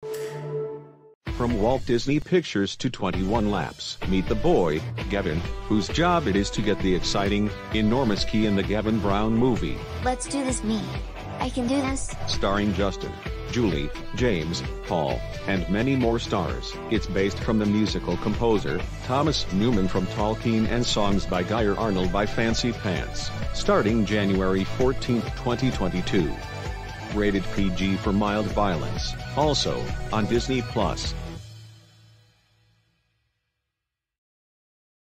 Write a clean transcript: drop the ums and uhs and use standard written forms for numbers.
From Walt Disney Pictures to 21 Laps, meet the boy, Gavin, whose job it is to get the exciting, enormous key in the Gavin Brown movie. Let's do this, me. I can do this. Starring Justin, Julie, James, Paul, and many more stars. It's based from the musical composer, Thomas Newman from Tolkien and songs by Geyer Arnold by Fancy Pants, starting January 14, 2022. Rated PG for mild violence, also on Disney+.